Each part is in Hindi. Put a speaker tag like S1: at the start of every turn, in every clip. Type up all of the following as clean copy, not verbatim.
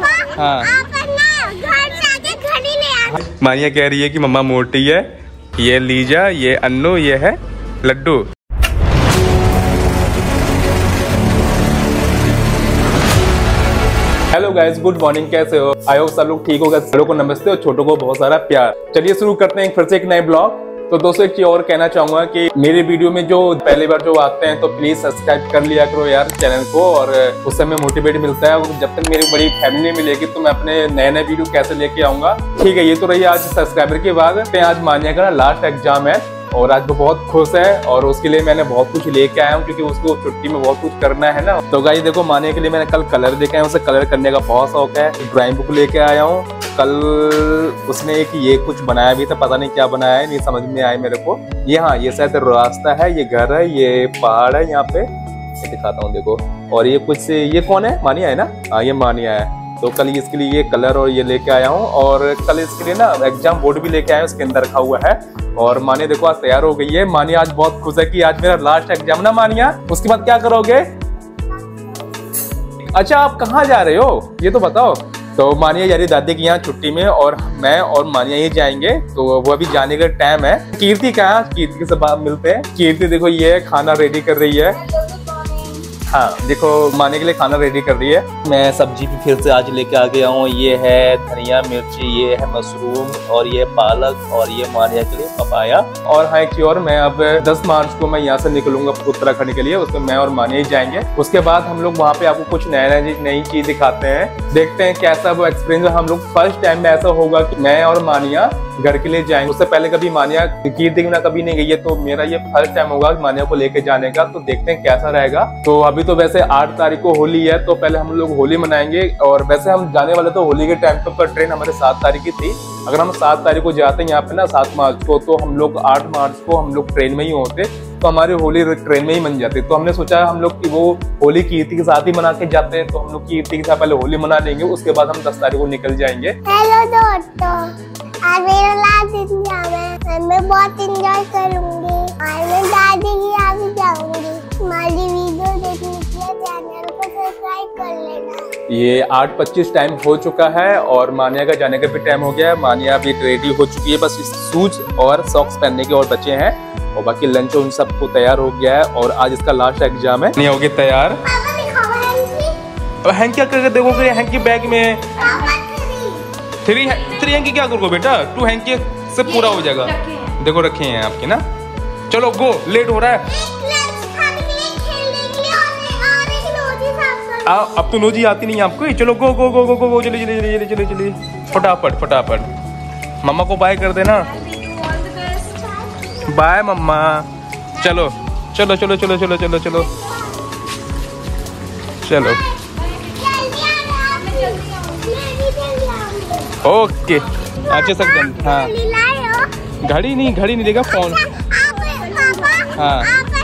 S1: हाँ मानिया कह रही है कि मम्मा मोटी है। ये लीजा, ये अन्नू, ये है Laddu. Hello guys, good morning, कैसे हो? आई होप सब लोग ठीक होगा। बड़ों को नमस्ते और छोटों को बहुत सारा प्यार। चलिए शुरू करते हैं फिर से एक नए ब्लॉग। तो दोस्तों एक चीज और कहना चाहूंगा कि मेरे वीडियो में जो पहली बार जो आते हैं तो प्लीज सब्सक्राइब कर लिया करो यार चैनल को, और उससे हमें मोटिवेट मिलता है। और जब तक मेरी बड़ी फैमिली मिलेगी तो मैं अपने नए नए वीडियो कैसे लेके आऊंगा। ठीक है, ये तो रही आज सब्सक्राइबर की बात। आज मानिया का लास्ट एग्जाम है और आज वो बहुत खुश है और उसके लिए मैंने बहुत कुछ लेके आया हूँ क्योंकि उसको छुट्टी में बहुत कुछ करना है ना। तो गाइस देखो, मानिया के लिए मैंने कल कलर लेके आया हूँ, उसे कलर करने का बहुत शौक है। ड्राइंग बुक लेके आया हूँ। कल उसने एक ये कुछ बनाया भी था, पता नहीं क्या बनाया है, नहीं समझ में आया मेरे को। ये हाँ, ये शायद रास्ता है, ये घर है, ये पहाड़ है, यहाँ पे ये दिखाता हूँ देखो। और ये कुछ ये कौन है? मानिया है ना? हाँ ये मानिया है। तो कल इसके लिए ये कलर और ये लेके आया हूँ, और कल इसके लिए ना एग्जाम बोर्ड भी लेके आया हूँ, उसके अंदर रखा हुआ है। और मानिया देखो आज तैयार हो गई है। मानिया आज बहुत खुश है कि आज मेरा लास्ट एग्जाम ना मानिया। उसके बाद क्या करोगे? अच्छा आप कहाँ जा रहे हो ये तो बताओ। तो मानिया जा रही दादी की यहाँ छुट्टी में, और मैं और मानिया ही जाएंगे। तो वो अभी जाने का टाइम है। कीर्ति कहाँ? कीर्ति से बात मिलते हैं। कीर्ति देखो ये खाना रेडी कर रही है। हाँ देखो, मानिया के लिए खाना रेडी कर रही है। मैं सब्जी भी फिर से आज लेके आ गया हूँ। ये है धनिया मिर्ची, ये है मशरूम, और ये पालक, और ये मानिया के लिए पपाया। और हाँ एक चीज और, मैं अब 10 मार्च को मैं यहाँ से निकलूंगा उत्तराखंड के लिए। उसमें मैं और मानिया ही जाएंगे। उसके बाद हम लोग वहाँ पे आपको कुछ नई चीज दिखाते हैं। देखते हैं कैसा वो एक्सपीरियंस। हम लोग फर्स्ट टाइम में ऐसा होगा कि मैं और मानिया घर के लिए जाएंगे। उससे पहले कभी मानिया कीर्ति ना कभी नहीं गई है, तो मेरा ये फर्स्ट टाइम होगा मानिया को लेके जाने का। तो देखते हैं कैसा रहेगा। तो अभी तो वैसे 8 तारीख को होली है, तो पहले हम लोग होली मनाएंगे। और वैसे हम जाने वाले तो होली के टाइम पर ट्रेन हमारे 7 तारीख की थी। अगर हम 7 तारीख को जाते हैं यहाँ पे ना 7 मार्च को, तो हम लोग 8 मार्च को हम लोग ट्रेन में ही होते, तो हमारी होली ट्रेन में ही मन जाती। तो हमने सोचा हम लोग कि वो होली कीर्ति के साथ ही मना के जाते हैं। तो हम लोग कीर्ति के साथ पहले होली मना लेंगे, उसके बाद हम 10 तारीख को निकल जाएंगे।
S2: हेलो दोस्तों, आज मेरा लास्ट एग्जाम है। मैं बहुत एंजॉय करूंगी और मैं दादी की यहाँ भी जाऊंगी। हमारी वीडियो देखने के लिए चैनल को सब्सक्राइब कर लेना।
S1: ये 8:25 टाइम हो चुका है और मानिया का जाने का भी टाइम हो गया है। मानिया भी रेडी हो चुकी है, बस शूज और सॉक्स पहनने के और बचे हैं, और बाकी लंच उन सबको तैयार हो गया है। और आज इसका लास्ट एग्जाम है। नहीं होगी तैयार? अब हैंकी क्या करके देखोगे? हैंकी बैग में 3 हैंकी क्या करोगे बेटा? 2 हैंकी से पूरा हो जाएगा। देखो रखे हैं आपके ना। चलो गो, लेट हो रहा है। अब तो नोजी आती नहीं आपको। चलो गो गो गो गो गो गो, चलिए चलिए चलिए चलिए चलिए फटाफट फटाफट। मम्मा को बाय कर देना। बाय मम्मा। चलो चलो चलो चलो चलो चलो चलो चलो ओके। अच्छे से हाँ, घड़ी नहीं देगा, फोन। हाँ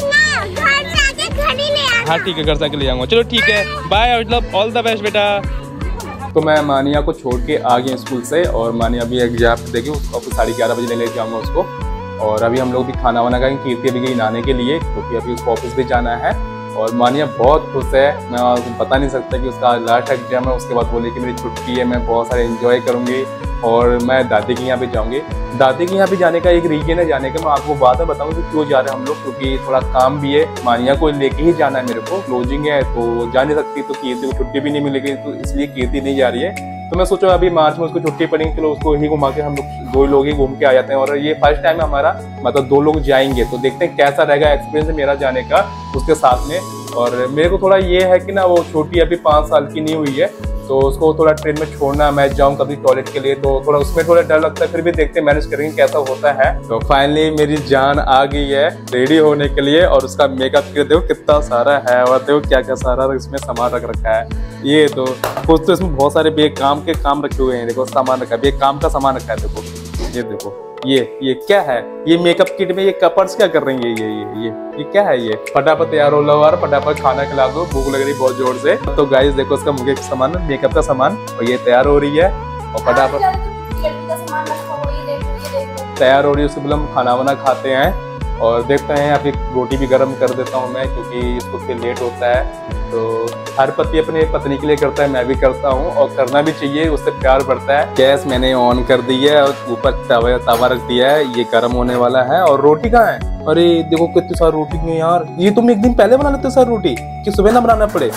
S1: हाँ ठीक है, घर से ले जाऊंगा। चलो ठीक है, बाय, मतलब ऑल द बेस्ट बेटा। तो मैं मानिया को छोड़ के आ गया स्कूल से, और मानिया अभी एग्जाम देगी, उसको 11:30 बजे ले जाऊंगा उसको। और अभी हम लोग भी खाना वाना खाएंगे। कीर्ति अभी गई नहाने के लिए क्योंकि अभी उसको ऑफिस भी जाना है। और मानिया बहुत खुश है, मैं आपको बता नहीं सकता कि उसका लास्ट एग्जाम है। उसके बाद बोले कि मेरी छुट्टी है, मैं बहुत सारे एंजॉय करूँगी और मैं दादी के यहाँ भी जाऊँगी। दादी के यहाँ भी जाने का एक रीजन है जाने का, मैं आपको बाद में बताऊँ कि क्यों जा रहे हैं हम लोग, क्योंकि थोड़ा काम भी है। मानिया को लेके ही जाना है मेरे को, क्लोजिंग है तो जा नहीं सकती, तो कीर्ति को छुट्टी भी नहीं मिलेगी, तो इसलिए कीर्ति नहीं जा रही है। तो मैं सोचा अभी मार्च में उसको छुट्टी पड़ेगी, चलो उसको ही घुमा के हम लोग 2 लोग ही घूम के आ जाते हैं। और ये फर्स्ट टाइम है हमारा, मतलब 2 लोग जाएंगे, तो देखते हैं कैसा रहेगा एक्सपीरियंस मेरा जाने का उसके साथ में। और मेरे को थोड़ा ये है कि ना वो छोटी अभी 5 साल की नहीं हुई है, तो उसको थोड़ा ट्रेन में छोड़ना, मैं जाऊँ कभी टॉयलेट के लिए, तो थोड़ा उसमें थोड़ा डर लगता है। फिर भी देखते हैं, मैनेज करेंगे कैसा होता है। तो फाइनली मेरी जान आ गई है रेडी होने के लिए, और उसका मेकअप देखो कितना सारा है, और देखो क्या क्या सारा इसमें सामान रख रखा है। ये तो कुछ तो इसमें बहुत सारे बे काम के काम रखे हुए हैं। देखो सामान रखा है, बे काम का सामान रखा है। देखो ये देखो, ये क्या है? ये मेकअप किट में ये कपर्स क्या कर रही है? ये क्या है? ये फटाफट तैयार हो लो यार, फटाफट खाना खिला दो, भूख लग रही बहुत जोर से। तो गाइस देखो इसका मुझे सामान, मेकअप का सामान, और ये तैयार हो रही है, और फटाफट तैयार हो रही है। उसके बाद हम खाना वाना खाते हैं। और देखते हैं अभी रोटी भी गर्म कर देता हूँ मैं, क्योंकि इसको फिर लेट होता है। तो हर पति अपने पत्नी के लिए करता है, मैं भी करता हूँ और करना भी चाहिए, उससे प्यार बढ़ता है। गैस मैंने ऑन कर दी है और ऊपर तवा रख दिया है, ये गर्म होने वाला है। और रोटी कहाँ है? अरे देखो कितनी सारी रोटी है यार, ये तुम एक दिन पहले बना लेते सारी रोटी कि सुबह ना बनाना पड़े।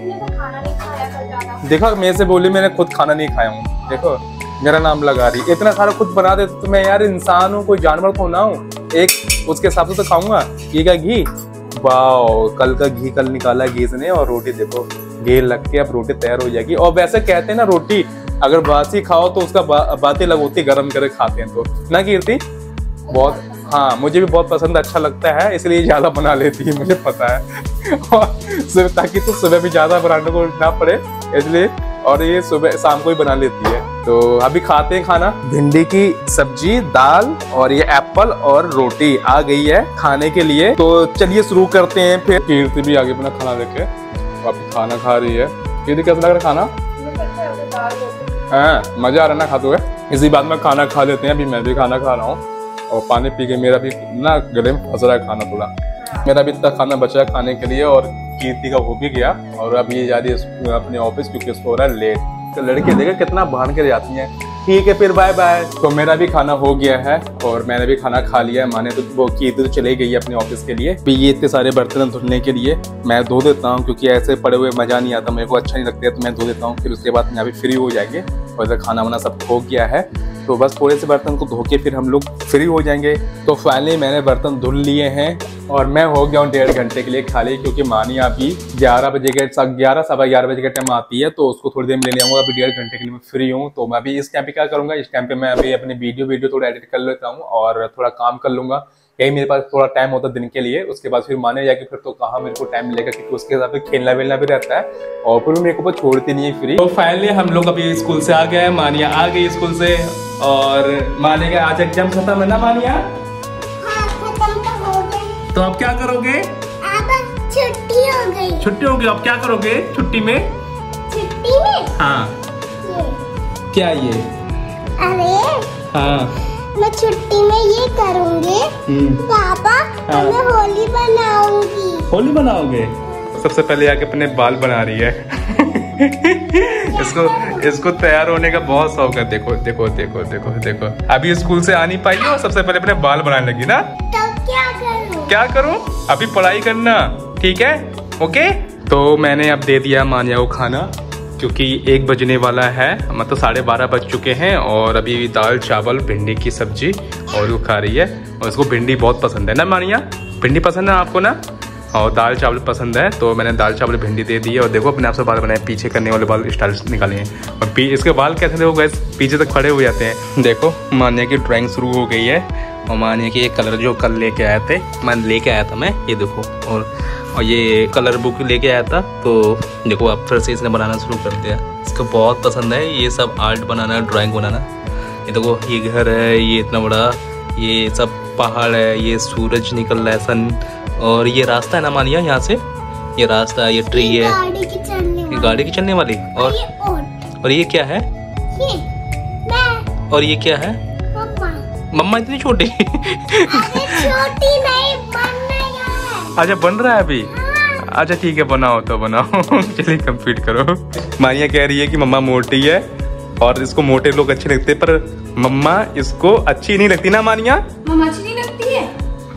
S1: देखा मेरे से बोली, मैंने खुद खाना नहीं खाया हूँ, देखो मेरा नाम लगा रही। इतना सारा खुद बना देते तो मैं यार इंसान हूँ, कोई जानवर तो ना हूँ, एक उसके हिसाब से तो खाऊंगा। ये क्या घी, वाओ कल का घी कल निकाला घी ने। और रोटी देखो घी लग के अब रोटी तैयार हो जाएगी। और वैसे कहते हैं ना, रोटी अगर बासी खाओ तो उसका बातें अलग होती, गर्म करके खाते हैं तो ना कीर्ति। बहुत हाँ, मुझे भी बहुत पसंद अच्छा लगता है, इसलिए ज्यादा बना लेती है, मुझे पता है। और ताकि तो सुबह भी ज्यादा बनाने को ना पड़े इसलिए, और ये सुबह शाम को ही बना लेती है। तो अभी खाते हैं खाना। भिंडी की सब्जी, दाल और ये एप्पल और रोटी आ गई है खाने के लिए। तो चलिए शुरू करते हैं। फिर कीर्ति भी आगे अपना खाना लेके अब खाना खा रही है। कीर्ति कैसा लग रहा खाना? हाँ मजा आ रहा ना खाते हुए। इसी बात में खाना खा लेते हैं। अभी मैं भी खाना खा रहा हूँ और पानी पी के मेरा भी ना गले में फंस रहा है खाना थोड़ा। मेरा भी इतना खाना बचा है खाने के लिए और कीर्ति का हो भी गया। और अब ये जा रही है अपने ऑफिस, क्योंकि उसको हो रहा है लेट। तो लड़के देखे कितना भान के जाती हैं। ठीक है फिर बाय बाय। तो मेरा भी खाना हो गया है और मैंने भी खाना खा लिया है। माने तो वो कीर्ति तो चले गई है अपने ऑफिस के लिए। ये इतने सारे बर्तन धुलने के लिए मैं धो देता हूँ, क्योंकि ऐसे पड़े हुए मजा नहीं आता, मेरे को अच्छा नहीं लगता है। तो मैं धो देता हूँ, फिर उसके बाद यहाँ पे फ्री हो जाएंगे। और इधर खाना वाना सब हो गया है, तो बस थोड़े से बर्तन को धो के फिर हम लोग फ्री हो जाएंगे। तो फाइनली मैंने बर्तन धुल लिए हैं और मैं हो गया हूँ 1.5 घंटे के लिए खाली, क्योंकि मानिया अभी 11 बजे के 11 सवा 11 बजे का टाइम आती है, तो उसको थोड़ी देर में ले आऊंगा। अभी 1.5 घंटे के लिए मैं फ्री हूँ। तो मैं अभी इस टाइम पे क्या करूंगा, इस टाइम पे मैं अभी अपनी वीडियो थोड़ा एडिट कर लेता हूँ और थोड़ा काम कर लूंगा। यही मेरे पास थोड़ा टाइम होता है दिन के लिए। उसके बाद फिर माने जाके फिर तो कहाँ मेरे को टाइम मिलेगा, क्योंकि उसके हिसाब से खेलना वेलना भी रहता है और फिर मेरे को छोड़ती नहीं है फ्री। तो फाइनली हम लोग अभी स्कूल से आ गए हैं। मानिया आ गई स्कूल से और माने का आज एग्जाम खत्म है ना मानिया?
S2: हाँ, खत्म तो हो गए।
S1: तो अब क्या करोगे?
S2: अब छुट्टी हो गई।
S1: छुट्टी हो गई, अब क्या करोगे छुट्टी में?
S2: छुट्टी में?
S1: हाँ
S2: ये।
S1: क्या ये?
S2: अरे
S1: हाँ
S2: मैं छुट्टी में ये करूँगी पापा, मैं होली बनाऊंगी।
S1: होली बनाओगे? सबसे पहले आके अपने बाल बना रही है। इसको तैयार होने का बहुत शौक है। देखो देखो देखो देखो देखो, अभी स्कूल से आ नहीं पाई और सबसे पहले अपने बाल बनाने लगी ना।
S2: तो क्या करूं?
S1: क्या करूं? अभी पढ़ाई करना, ठीक है ओके। तो मैंने अब दे दिया मानिया को खाना, क्योंकि 1 बजने वाला है, मतलब 12:30 बज चुके हैं। और अभी दाल चावल भिंडी की सब्जी और वो खा रही है। और उसको भिंडी बहुत पसंद है ना मानिया? भिंडी पसंद है आपको ना? और दाल चावल पसंद है, तो मैंने दाल चावल भिंडी दे दी है। और देखो अपने आप से बाल बनाए, पीछे करने वाले बाल स्टाइल निकाले हैं। और इसके बाल कैसे देखो गैस, पीछे तक खड़े हो जाते हैं। देखो मानिया की ड्राइंग शुरू हो गई है। और मानिया की एक कलर जो कल लेके आए थे, लेके आया था मैं, ये देखो। और ये कलर बुक लेके आया था। तो देखो अब फिर से इसने बनाना शुरू कर दिया। इसको बहुत पसंद है ये सब आर्ट बनाना, ड्राइंग बनाना। ये देखो ये घर है, ये इतना बड़ा, ये सब पहाड़ है, ये सूरज निकल रहा है, सन। और ये रास्ता है ना मानिया, यहाँ से ये रास्ता है, ये ट्री है, ये गाड़ी की चलने वाली। और ये क्या है? और ये क्या है? मम्मा इतनी छोटी?
S2: छोटी नहीं,
S1: अच्छा बन रहा है अभी। अच्छा ठीक है, बनाओ तो बनाओ। चलिए कंप्लीट करो। मानिया कह रही है कि मम्मा मोटी है और इसको मोटे लोग अच्छे लगते हैं, पर मम्मा इसको अच्छी नहीं लगती ना मानिया?
S3: मम्मा अच्छी नहीं लगती है?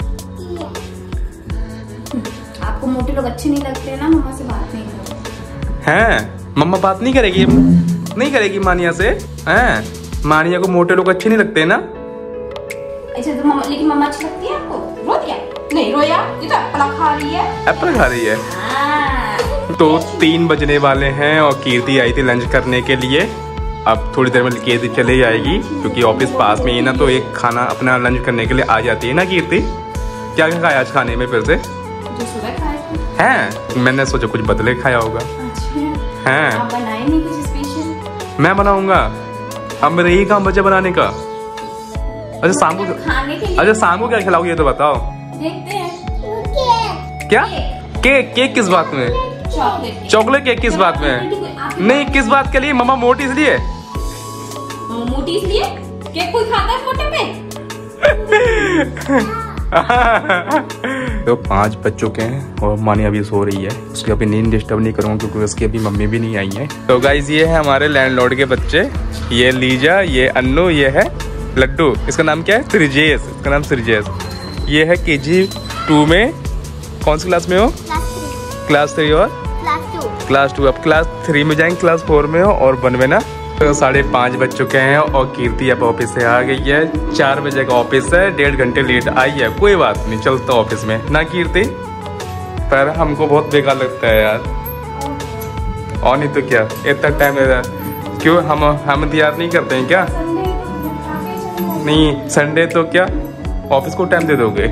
S3: आपको मोटे लोग अच्छे नहीं लगते ना? मम्मा से बात नहीं करो।
S1: हैं मम्मा बात नहीं करेगी? नहीं करेगी मानिया से? हैं मानिया को मोटे लोग अच्छे नहीं लगते ना?
S3: अच्छा तो मम्मा, लेकिन मम्मा अच्छी लगती है आपको? रो दिया? नहीं रोया, ये तो एप्पल खा रही है।
S1: एप्पल खा रही है। तो 3 बजने वाले हैं और कीर्ति आई थी लंच करने के लिए। अब थोड़ी देर में कीर्ति चले जाएगी, क्योंकि ऑफिस पास में ही ना, तो एक खाना अपना लंच करने के लिए आ जाती है ना कीर्ति। क्या क्या खाया आज खाने में फिर से?
S3: जो सुबह खाए थे।
S1: हैं मैंने सोचा कुछ बदले खाया होगा।
S3: अच्छा
S1: हैं
S3: आप बनाए नहीं कुछ स्पेशल?
S1: मैं बनाऊंगा। अब मेरा यही काम बचा बनाने का। अच्छा शाम को
S3: खाने के लिए?
S1: अच्छा शाम को क्या खिलाओगे ये तो बताओ।
S3: देखते हैं।
S1: क्या केक? केक किस बात में?
S3: चॉकलेट।
S1: चॉकलेट केक किस बात में? नहीं किस बात के लिए? मम्मा मोटी इसलिए?
S3: मोटी इसलिए? केक कोई खाता है मोटे पे?
S1: तो 5 बज चुके हैं और मानी अभी सो रही है। उसकी अभी नींद डिस्टर्ब नहीं करूँगा क्योंकि उसकी अभी मम्मी भी नहीं आई है। तो गाइज ये है हमारे लैंडलॉर्ड के बच्चे, ये लीजा, ये अन्नू, ये है लड्डू। इसका नाम क्या है? सृजेश। इसका नाम सृजेश। ये है KG2 में। कौन सी क्लास में हो? क्लास 3 और क्लास 2। अब क्लास 3 में जाएंगे, क्लास 4 में हो और 1 में ना। तो 5:30 बज चुके हैं और कीर्ति अब ऑफिस से आ गई है। 4 बजे का ऑफिस है, 1.5 घंटे लेट आई है। कोई बात नहीं, चलता ऑफिस में ना कीर्ति। पर हमको बहुत बेकार लगता है यार। और नहीं तो क्या, इतना टाइम क्यों हम तैयार नहीं करते हैं क्या? नहीं, संडे तो क्या ऑफिस को टाइम दे दोगे?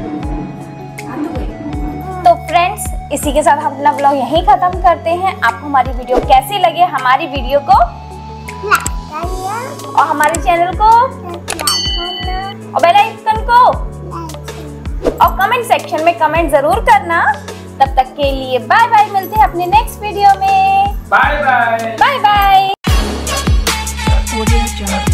S4: तो फ्रेंड्स, इसी के साथ हम अपना ब्लॉग यहीं खत्म करते हैं। आपको हमारी वीडियो कैसी लगे? हमारी वीडियो को और हमारे चैनल को और बेल आइकन को और कमेंट सेक्शन में कमेंट जरूर करना। तब तक के लिए बाय बाय, मिलते हैं अपने नेक्स्ट वीडियो में।
S1: Bye bye.
S4: Bye bye.